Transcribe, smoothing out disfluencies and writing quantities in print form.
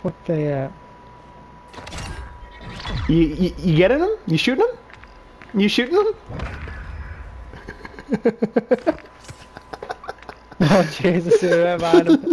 What the? You getting him? You shooting him? You shooting him? Oh Jesus! Whoever had him.